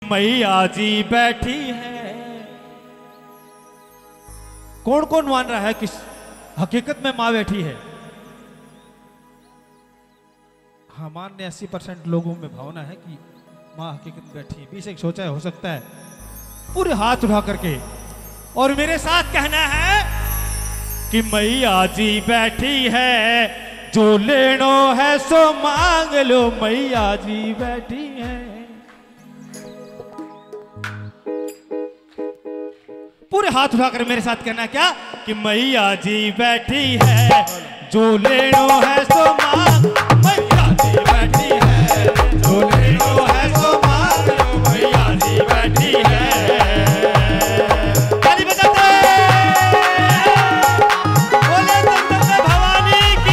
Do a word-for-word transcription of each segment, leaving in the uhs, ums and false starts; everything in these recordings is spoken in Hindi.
मैया जी बैठी है। कौन कौन मान रहा है कि हकीकत में मां बैठी है? हमारे अस्सी परसेंट लोगों में भावना है कि मां हकीकत में बैठी है। बीस एक सोचा है, हो सकता है। पूरे हाथ उठा करके और मेरे साथ कहना है कि मैया जी बैठी है, जो लेनो है सो मांग लो, मैया जी बैठी है। पूरे हाथ उठाकर मेरे साथ कहना क्या कि मैया जी बैठी है, जो लेनो है सो मांग, मैया जी बैठी है, जो लेनो है सो मांग लो, मैया जी बैठी है। ताली बजाते बोले दंडक भवानी की।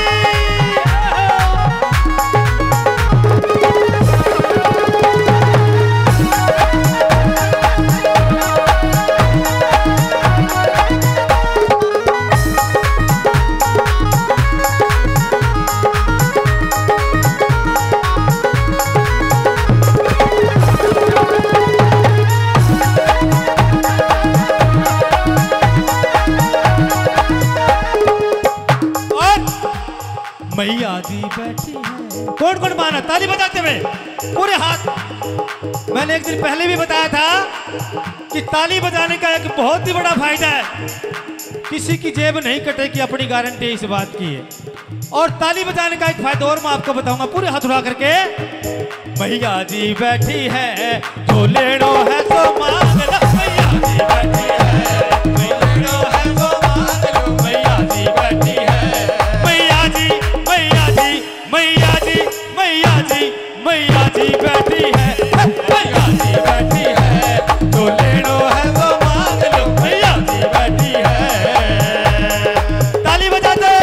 मैया जी बैठी है। कौन कौन माना? ताली बजाते हुए पूरे हाथ। मैंने एक दिन पहले भी बताया था कि ताली बजाने का एक बहुत ही बड़ा फायदा है। किसी की जेब नहीं कटेगी, अपनी गारंटी इस बात की है। और ताली बजाने का एक फायदा और मैं आपको बताऊंगा। पूरे हाथ उठा करके मैया जी बैठी है, जो लेनो है सो मांग लो, मैया जी बैठी है, जो लेनो है सो मांग लो, मैया जी बैठी है। मैया जी मैया जी मैया जी मैया जी मैया जी बैठी है, मैया जी बैठी है, जो लेनो है वो मांग लो, मैया जी बैठी है। ताली बजा दे।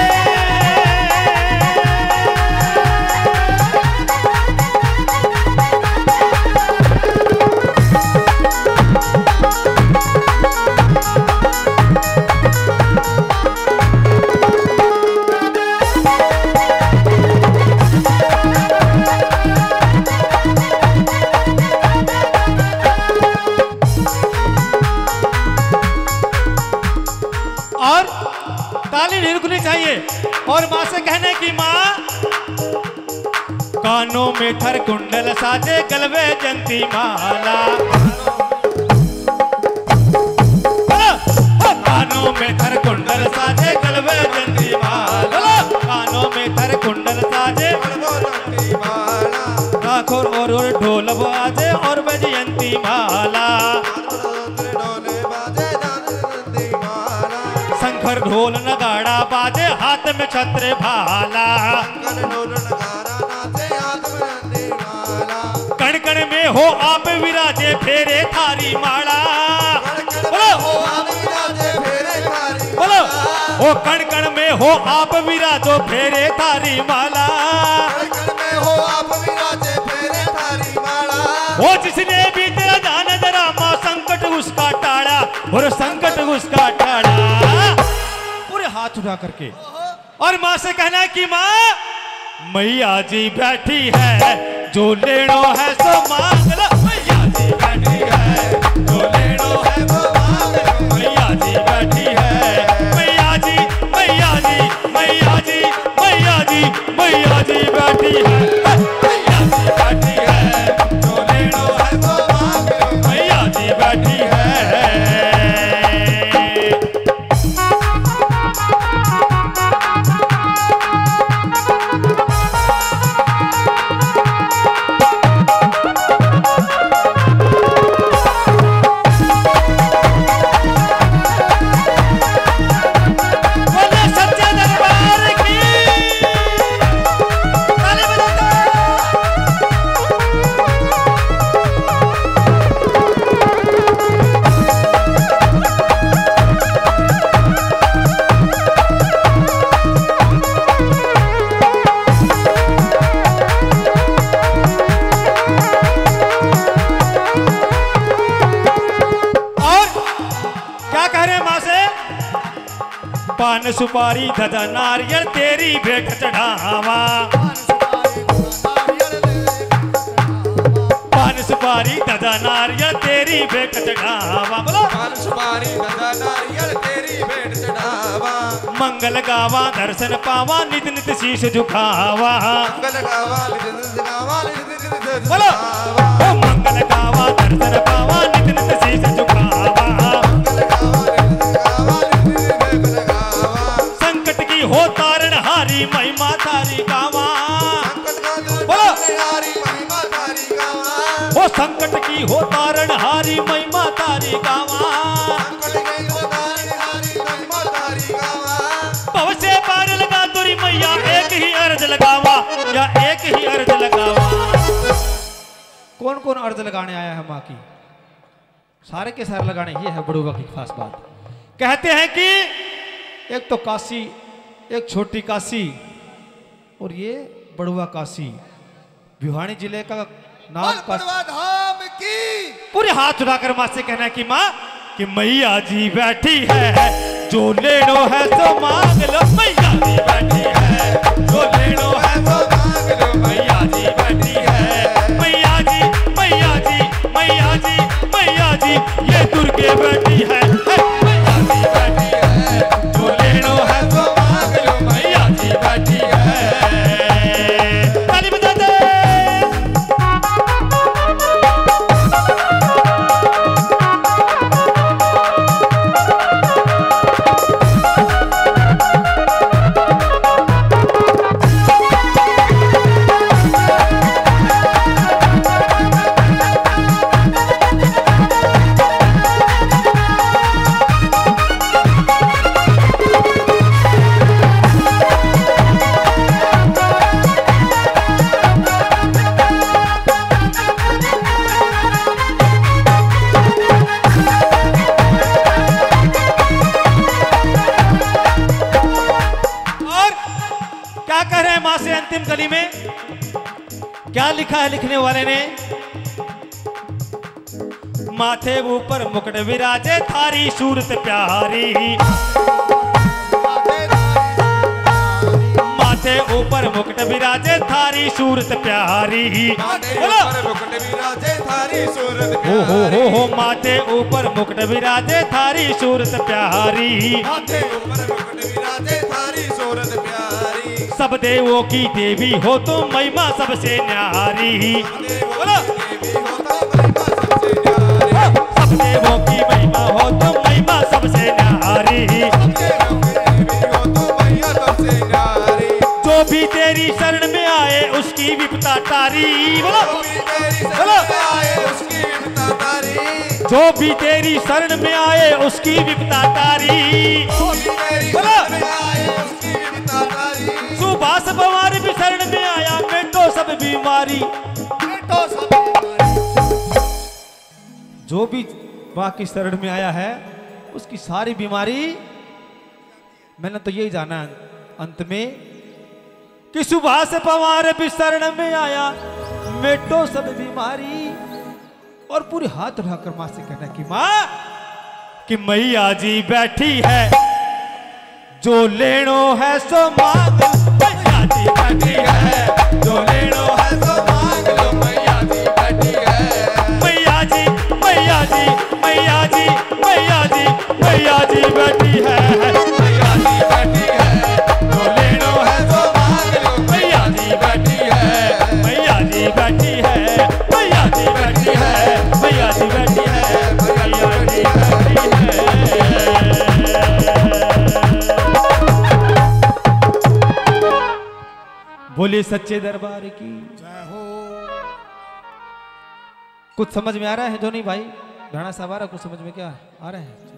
और ताली नहीं रुकनी चाहिए। और मां से कहने की मां, कानों में थर कुंडल साजे, गलवे जंती माला, कानों में थर कुंडल साजे, गलवे जंती माला, कानों में थर कुंडल साजे, राखोर और, और ढोल बाजे और बजयंती माला, शंकर ढोल नगाड़ा बाजे, हाथ में छत्र भाला, कण कण में हो आप विराजे, फेरे थारी माला, बोलो ओ कण कण में हो आप विराजो, फेरे थारी माला, वो जिसने भी तेरा जान जरा मां, संकट उसका टाड़ा, और संकट उसका टाड़ा। पूरे हाथ उठा करके और मां से कहना है कि मां, मैया जी बैठी है, जो लेनो है सो मांग लो, मैया जी बैठी है, जो लेनो है वो मांग लो, मैया जी बैठी है। मैया जी मैया जी मैया जी मैया जी मैया जी बैठी है, मैया जी बैठी है, जो लेनो है वो मांग लो, मैया जी बैठी है। पान सुपारी धजा नारियल तेरी भेंट चढ़ावा, पान सुपारी ध्वजा नारियल तेरी भेंट चढ़ावा। बोलो पान सुपारी ध्वजा नारियल तेरी भेंट चढ़ावा। मंगल गावा दर्शन पावा नित नित शीश झुकावा। मंगल गावा नित नित गावा नित नित शीश बोलो झुकावा। ओ मंगल गावा दर्शन पावा नित नित शीश झुकावा। मंगल गावा नित नित गावा नित नित शीश झुकावा। संकट की हो तारण हारी महिमा थारी गावा। बोलो हारी महिमा तारी गावा। ओ संकट की हो तारण हारी महिमा तारी गावा। संकट की हो तारण हारी महिमा तारी गावा। भव से पार लगा तुरी मैया एक ही अर्ज लगावा या एक ही अर्ज लगावा। कौन कौन अर्ज लगाने आया है माँ की? सारे के सारे लगाने, ये है बड़ुआ की खास बात। कहते हैं कि एक तो काशी, एक छोटी काशी और ये बड़ुआ काशी, भिवानी जिले का नाम बड़ुआ धाम की। पूरे हाथ उठाकर माँ से कहना है कि माँ कि मैया जी बैठी है जो लेनो है तो मांग लो। मैया जी बैठी है जो लेनो है तो मांग लो। मैया जी बैठी है। मैया जी मैया जी मैया जी मैया जी ये दुर्गे बैठी है। मैया जी बैठी है जो लेनो है तो मांग लो। मैया जी बैठी है। ताली बजा दे। अंतिम कली में क्या लिखा है लिखने वाले ने? माथे ऊपर मुकुट विराजे थारी सूरत प्यारी। माथे ऊपर मुकुट विराजे थारी सूरत प्यारी। मुकुट विराजे थारी सूरत हो हो हो हो माथे ऊपर मुकुट विराजे थारी सूरत प्यारी। माथे ऊपर मुकुट विराजे थारी सूरत प्यारी। सब देवों की देवी हो तो महिमा सबसे न्यारी। बोलो सब देवों की महिमा हो तो महिमा सबसे न्यारी। जो भी तेरी शरण में आए उसकी विपदा तारी। बोलो बोलो जो भी तेरी शरण में आए उसकी विपदा तारी। बोलो सुभाष पवार भी शरण में आया मिटो सब बीमारी। जो भी मां की शरण में आया है उसकी सारी बीमारी। मैंने तो यही जाना अंत में कि सुभाष पवार भी शरण में आया मिटो सब बीमारी। और पूरे हाथ उठाकर मां से कहना कि मां कि मैया जी बैठी है जो लेनो है सो मांग लो। मैया जी बैठी है जो लेनो है सो मांग लो। मैया जी बैठी है। मैया जी मैया जी मैया जी मैया जी मैया जी बैठी है। मैया जी बैठी है जो लेनो है सो मांग लो। मैया जी बैठी है। मैया जी बैठी है। मैया जी बैठी है। मैया जी बैठी है। मैया जी बैठी है। बोले सच्चे दरबार की जय हो। कुछ समझ में आ रहा है जो नहीं भाई? घाना साहब आ रहा, कुछ समझ में क्या आ रहा है?